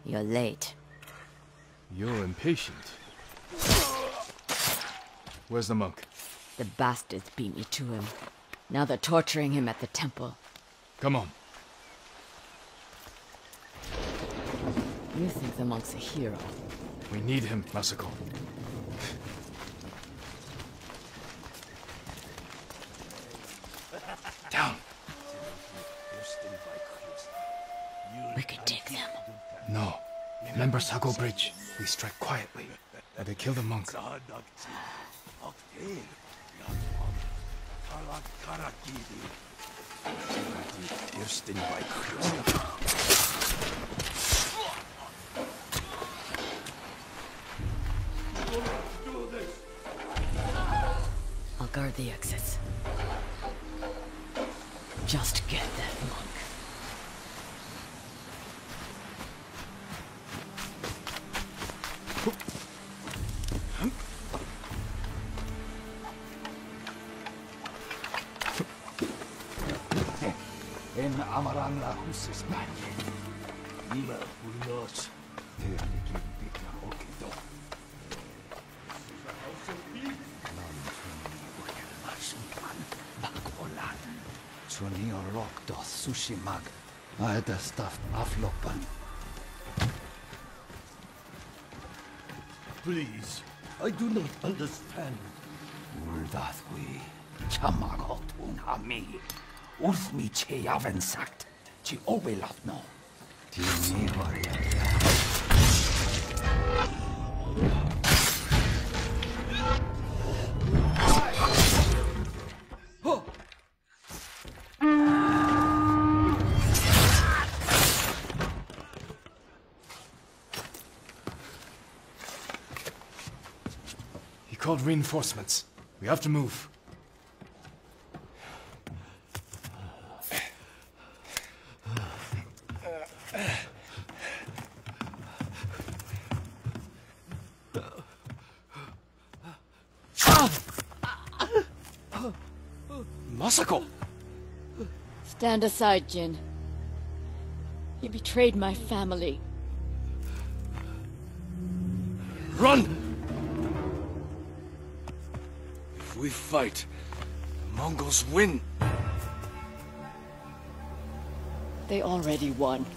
You're late. You're impatient. Where's the monk? The bastards beat me to him. Now they're torturing him at the temple. Come on. You think the monk's a hero? We need him, Masako. Down. We could take them. No. Remember Sago Bridge? We strike quietly, or they kill the monk. I'll guard the exits. Just get that monk. En amaran la husis manje. Nima unos. Te aniki na okido. Sunio lokto Tsushima Island stuffed aflopan. Please, I do not understand. Uldathwi chamagotun hami. Ulsmi cheyaven sagt. Chi obelatno. Tini varia. He called reinforcements. We have to move. Masako! Stand aside, Jin. He betrayed my family. Run! If we fight, the Mongols win. They already won.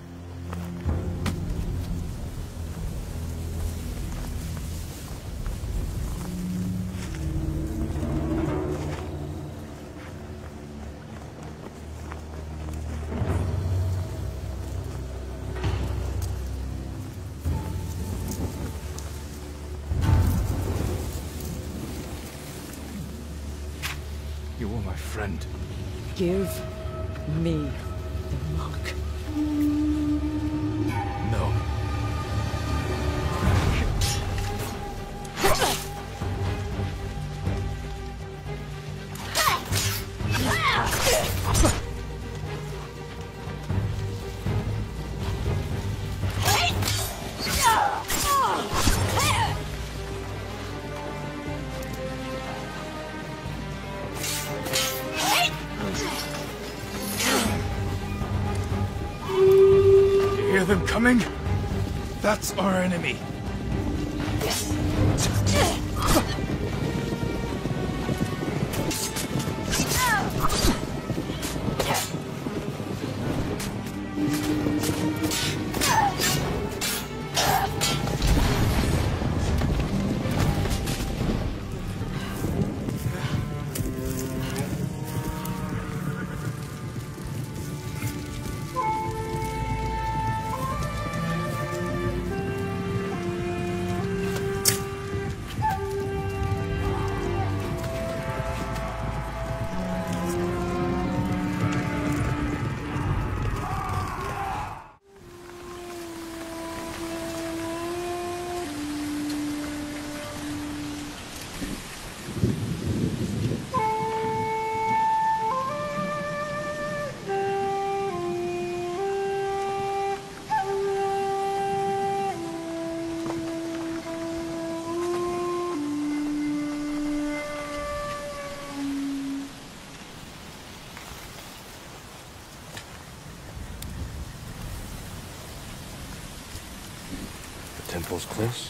You were my friend. Give me the monk. No. Hear them coming? That's our enemy. temple's close.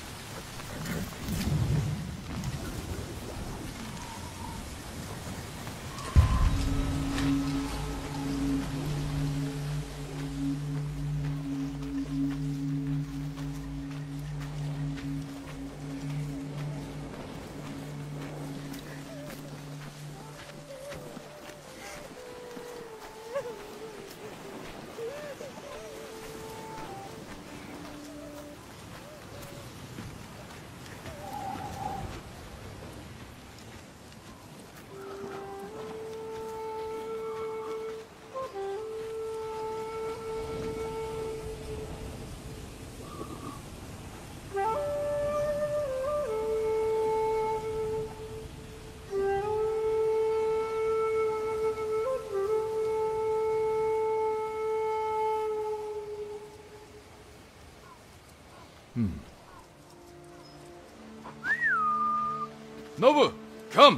Nobu, come!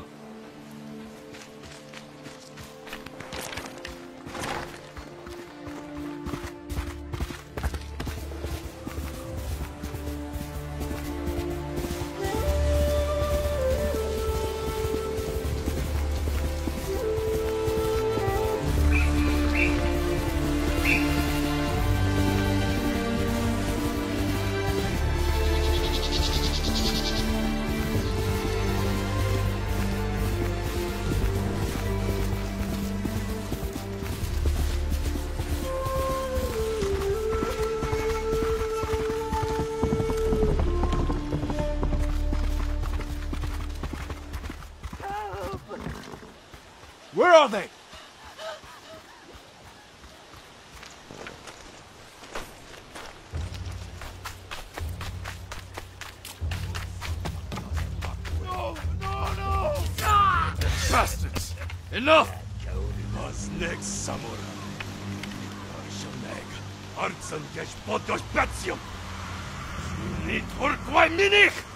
Where are they? No! Bastards! Enough! Was next samurai? Arshoneg, Artsan Gesh Podosh Batsium! Need for Minich!